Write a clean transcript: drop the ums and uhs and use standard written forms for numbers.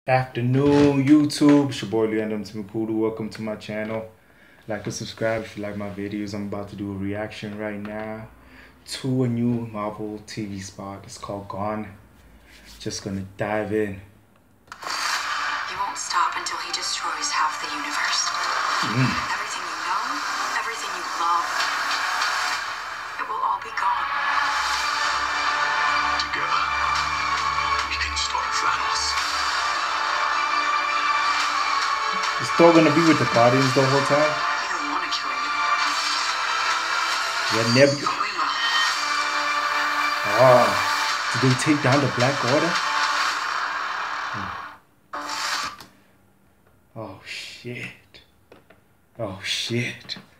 Afternoon, YouTube. It's your boy Leandro Timipudu. Welcome to my channel. Like and subscribe if you like my videos. I'm about to do a reaction right now to a new Marvel TV spot. It's called Gone. Just gonna dive in. He won't stop until he destroys half the universe. Everything you know, everything you love, it will all be gone. Together, we can stop Thanos. Is Thor gonna be with the Guardians the whole time? He doesn't want to kill you. Yeah, never. But we will. Ah, did they take down the Black Order? Oh shit. Oh shit.